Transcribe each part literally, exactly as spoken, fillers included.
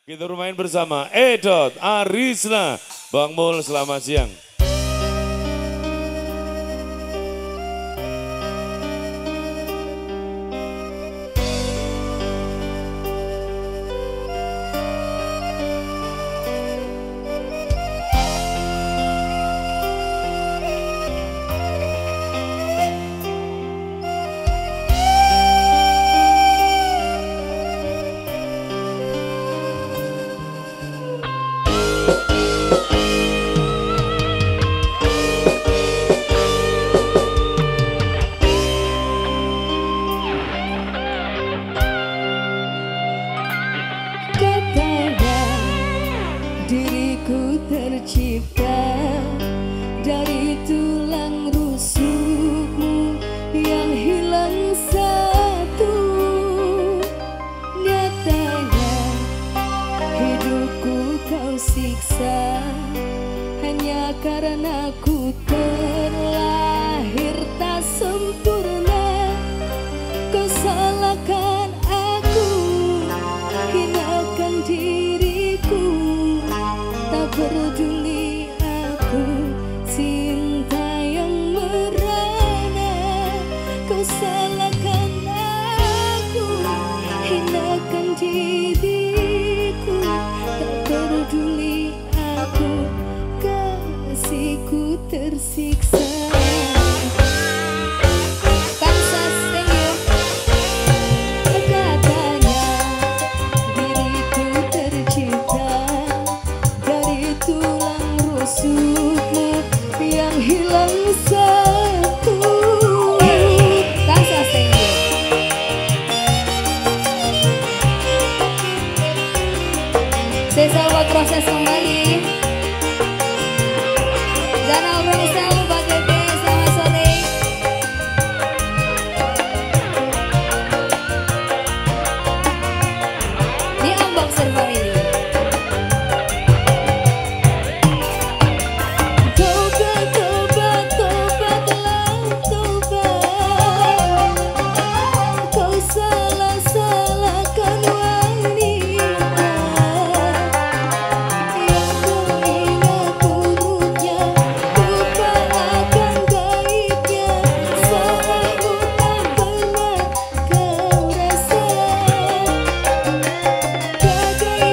Kita bermain bersama Edot Arisna. Bang Mul, selamat siang. Diriku tercipta dari tulang rusukmu yang hilang satu. Nyatanya hidupku kau siksa hanya karena ku terlahir tak sempurna. Kau salahkan aku, hinakan diriku. Tak peduli aku cinta yang merana. Kau salahkan aku, hinakan diriku. Tak peduli aku, kasihku tersiksa. Yang hilang satu. Tasa Stenggil. Saya buat proses kembali. Jangan obrol selalu Pak Gede. Selamat sore. Di Unboxer Family. Bagai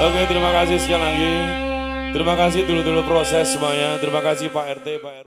Oke, terima kasih sekali lagi. Terima kasih dulu-dulu proses semuanya. Terima kasih Pak R T, Pak R T.